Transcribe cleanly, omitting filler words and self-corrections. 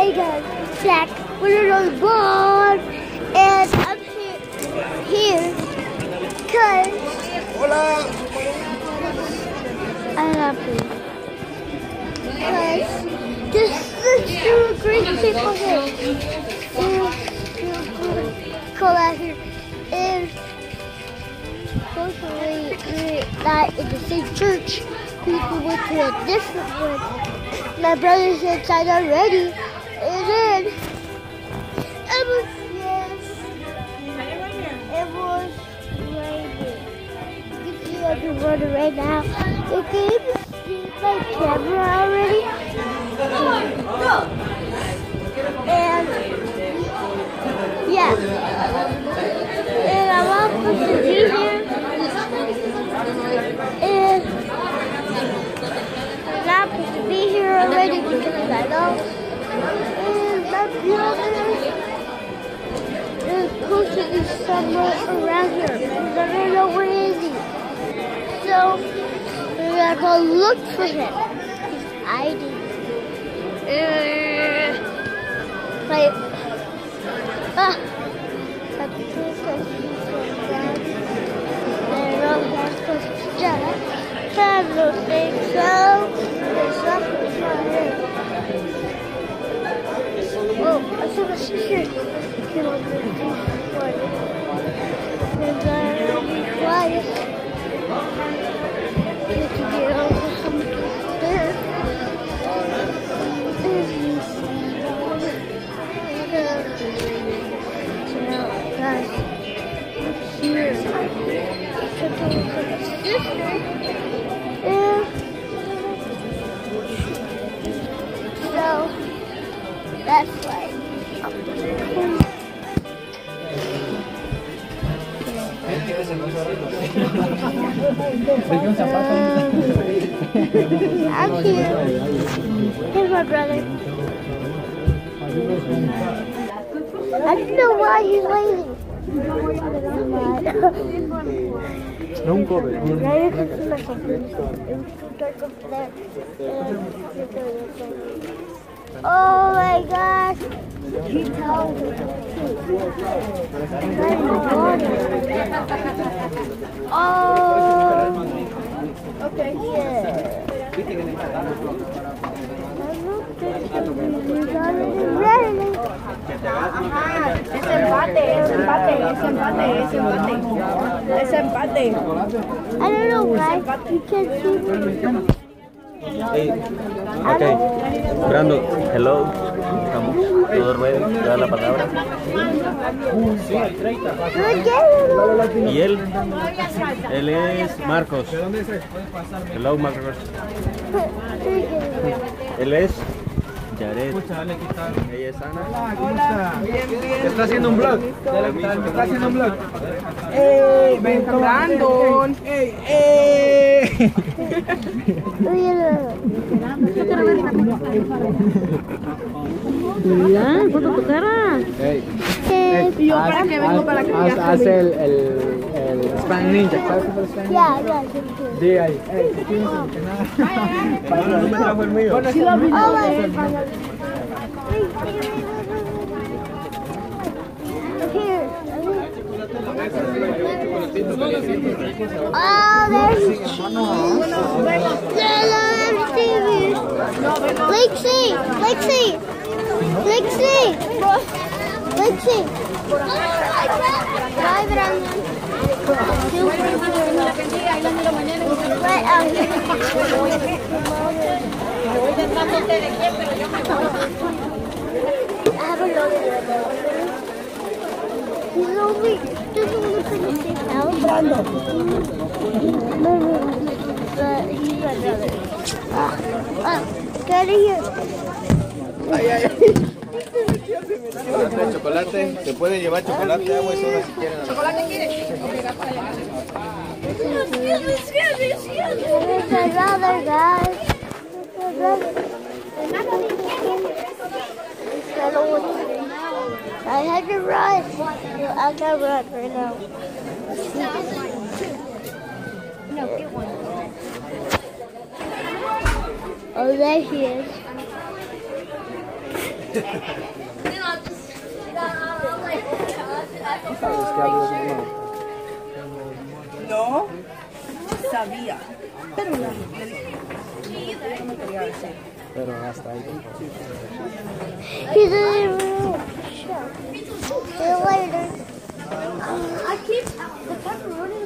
I got back with another vlog, and I'm here because I love you. Because this is two great people here. Cool out here, and hopefully we're not in the same church. People went to a different one. My brother's inside already, and then it was raining. You can see everyone right now. You can even see my camera already. And yeah, and I'm all supposed to be here. And I'm not supposed to be here already because I know. And my brother is supposed to be somewhere around here. Because I don't know where is he. So we're gonna go look for him. I do. Like, I don't think so. There's something here. Oh, I saw the security. Come on, be quiet. And be quiet. You can get over something there. Guys, here. So that's why. I'm here. Here's my brother. I don't know why he's waiting. Non corre. Oh my gosh. Oh. Okay. Yeah. Es empate. I don't know why you can't see me. Hey, okay. Brando, hello. Estamos todos ready. ¿Te da la palabra? ¿Y él? Él es Marcos. Hello, Marcos. Él es Jared. Ella es Ana. Está haciendo un vlog. Está haciendo un vlog. Brandon. Ya, foto tu cara. Y yo para que vengo para que Haz el Spam Ninja, ¿sabes qué es el Spam Ninja? Yeah. Di ahí. No me trajo el mío. Here. Oh, there's Lexi. Bye, Brandon. Right out here. I have a load He's only doesn't want to put his face out. Brandon. But he's my brother. Get out of here. Chocolate, se puede llevar chocolate, agua y soda si quieren. ¿Chocolate quieres? It's my brother, guys. It's my brother. I had to run. I can't run right now. No, get one. Oh, there he is. No sabía. Pero le dije. No me quería decir. Pero hasta ahí. He's in the room. See you later. I keep the pepperoni.